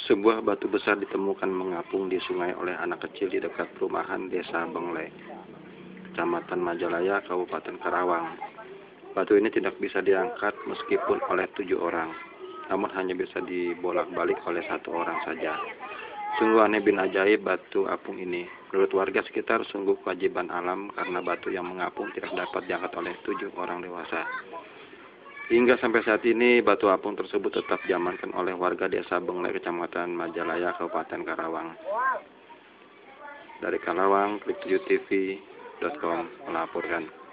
Sebuah batu besar ditemukan mengapung di sungai oleh anak kecil di dekat perumahan Desa Bengle, Kecamatan Majalaya, Kabupaten Karawang. Batu ini tidak bisa diangkat meskipun oleh 7 orang, namun hanya bisa dibolak-balik oleh 1 orang saja. Sungguh aneh bin ajaib batu apung ini. Menurut warga sekitar, sungguh kewajiban alam karena batu yang mengapung tidak dapat diangkat oleh 7 orang dewasa. Hingga sampai saat ini, batu apung tersebut tetap diamankan oleh warga Desa Bengle, Kecamatan Majalaya, Kabupaten Karawang. Dari Karawang, Klik7tv.com melaporkan.